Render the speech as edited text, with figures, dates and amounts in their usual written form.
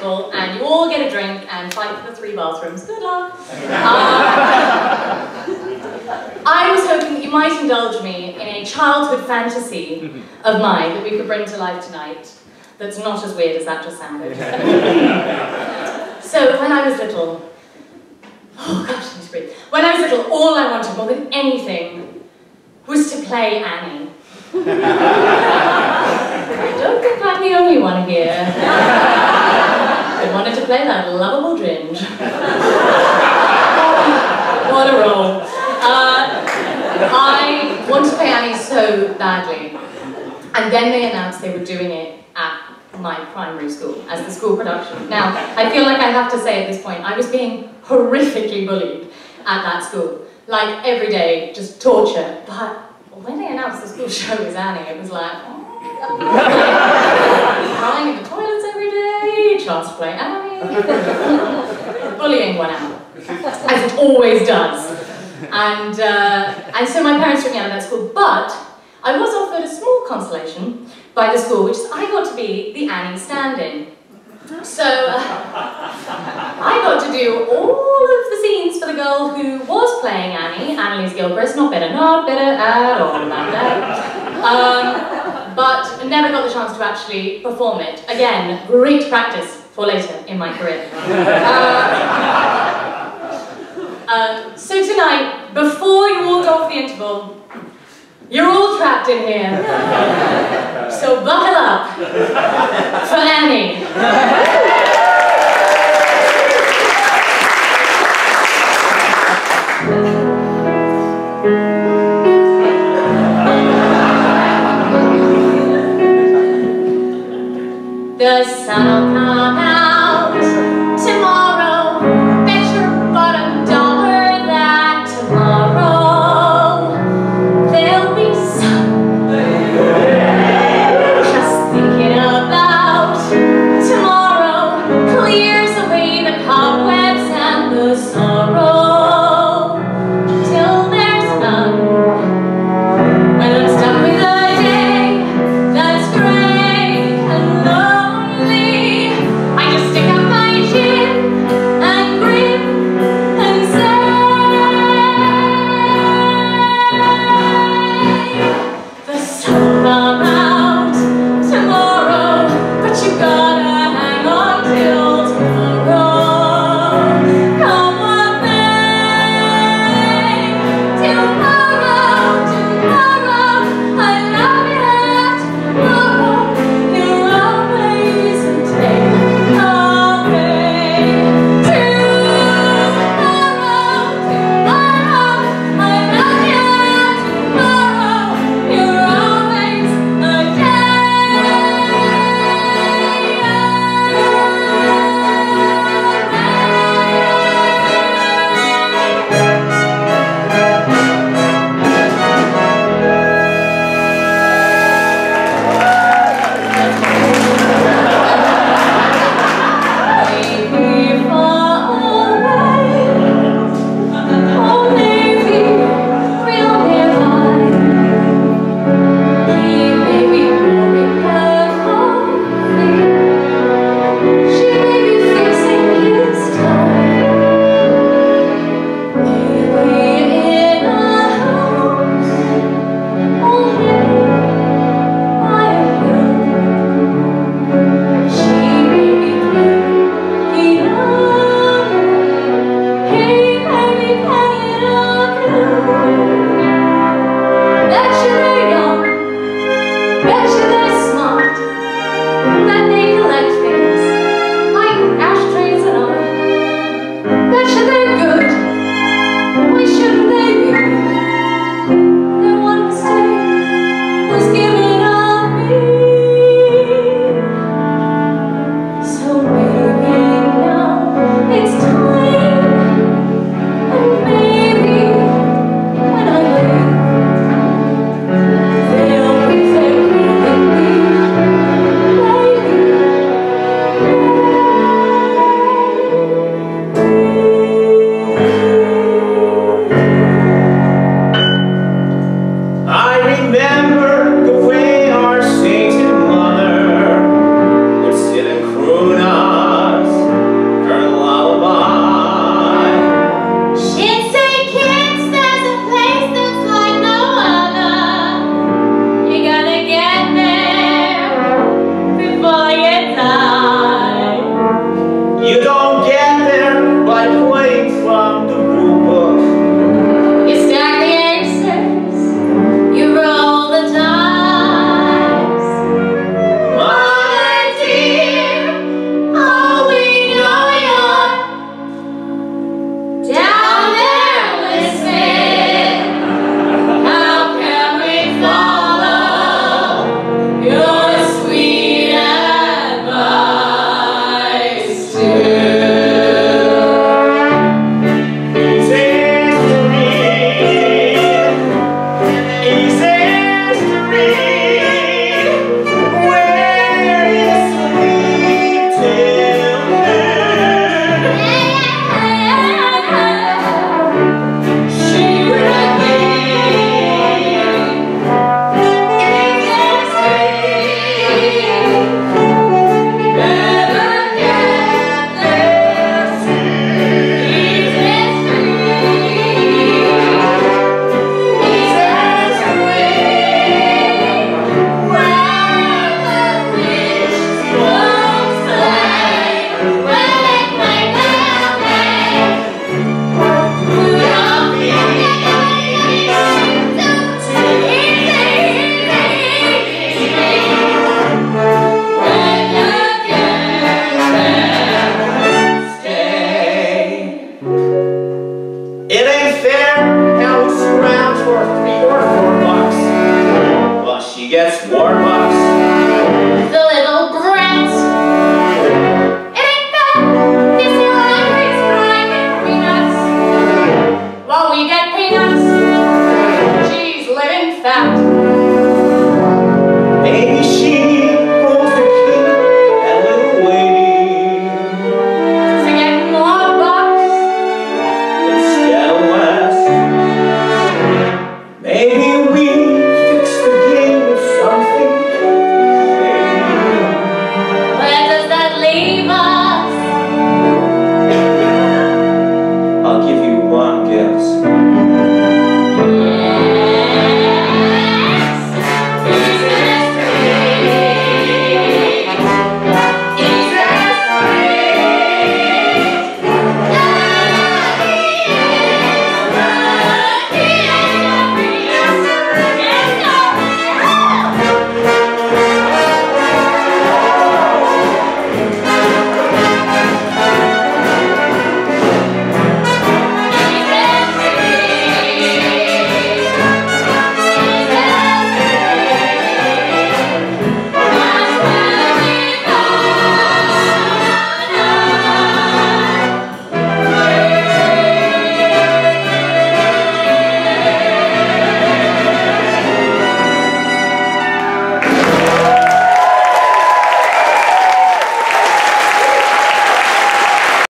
interval, and you all get a drink and fight for the 3 bathrooms. Good luck. I was hoping that you might indulge me in a childhood fantasy of mine that we could bring to life tonight that's not as weird as that just sounded. So, when I was little, oh gosh, I need to breathe. When I was little, all I wanted more than anything was to play Annie. I don't think I'm the only one here. I wanted to play that lovable Ginge. What a role. I wanted to play Annie so badly. And then they announced they were doing it at my primary school, as the school production. Now, I feel like I have to say at this point, I was being horrifically bullied at that school. Like, every day, just torture. But when they announced the school show was Annie, it was like, oh, crying in the toilets every day, chance to play Annie. Bullying went out, as it always does. And so my parents took me out of that school, but I was offered a small consolation by the school, which is I got to be the Annie stand-in. So I got to do all of the scenes for the girl who was playing Annie, Annalise Gilchrist, not bitter at all about that, but never got the chance to actually perform it. Again, great practice for later in my career. So tonight, before you all go off the interval, you're all trapped in here. So buckle up for Annie. The sun will come out.